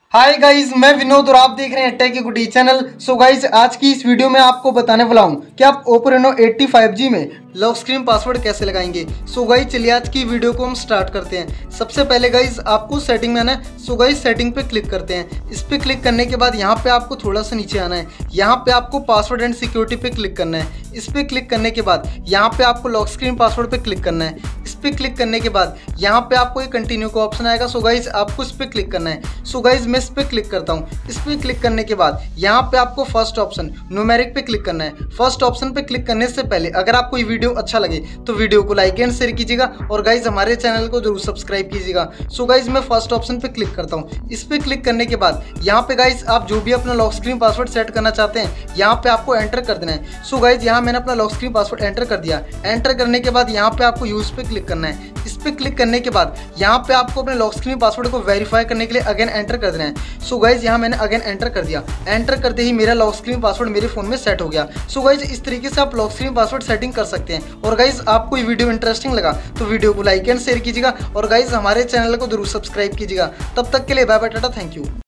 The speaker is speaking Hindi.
हाय गाइज, मैं विनोद और आप देख रहे हैं tech goody channel. So guys, आज की इस वीडियो में आपको बताने वाला हूं कि आप Oppo Reno 80 5G में लॉक स्क्रीन पासवर्ड कैसे लगाएंगे। सो गाइज, चलिए आज की वीडियो को हम स्टार्ट करते हैं। सबसे पहले गाइज आपको सेटिंग में आना है। सो गाइज, सेटिंग पे क्लिक करते हैं। इस पे क्लिक करने के बाद यहाँ पे आपको थोड़ा सा नीचे आना है। यहाँ पे आपको पासवर्ड एंड सिक्योरिटी पे क्लिक करना है। इस पे क्लिक करने के बाद यहाँ पे आपको लॉक स्क्रीन पासवर्ड पे क्लिक करना है। इस पे क्लिक करने के बाद यहाँ पे आपको एक कंटिन्यू का ऑप्शन आएगा। सो गाइज, आपको इस पे क्लिक करना है। सो गाइज, मैं इस पे क्लिक करता हूँ। इस पे क्लिक करने के बाद यहाँ पे आपको फर्स्ट ऑप्शन न्यूमेरिक पे क्लिक करना है। फर्स्ट ऑप्शन पे क्लिक करने से पहले अगर आपको ये वीडियो अच्छा लगे तो वीडियो को लाइक एंड शेयर कीजिएगा और गाइज हमारे चैनल को जरूर सब्सक्राइब कीजिएगा। सो गाइज, मैं फर्स्ट ऑप्शन पे क्लिक करता हूँ। इस पे क्लिक करने के बाद यहाँ पे गाइज आप जो भी अपना लॉक स्क्रीन पासवर्ड सेट करना चाहते हैं यहाँ पे आपको एंटर कर देना है। सो गाइज, यहाँ मैंने अपना लॉक स्क्रीन पासवर्ड एंटर कर दिया। एंटर करने के बाद यहाँ पे आपको यूज पे क्लिक करना है। इस पे क्लिक करने के बाद यहाँ पे आपको अपने लॉक स्क्रीन पासवर्ड को वेरीफाई करने के लिए अगेन एंटर कर देना है। सो गाइज, यहाँ मैंने अगेन एंटर कर दिया। एंटर करते ही मेरा लॉक स्क्रीन पासवर्ड मेरे फोन में सेट हो गया। सो गाइज, इस तरीके से आप लॉक स्क्रीन पासवर्ड सेटिंग कर सकते हैं। और गाइज, आपको ये वीडियो इंटरेस्टिंग लगा तो वीडियो को लाइक एंड शेयर कीजिएगा और गाइज हमारे चैनल को जरूर सब्सक्राइब कीजिएगा। तब तक के लिए bye bye, tata, thank you.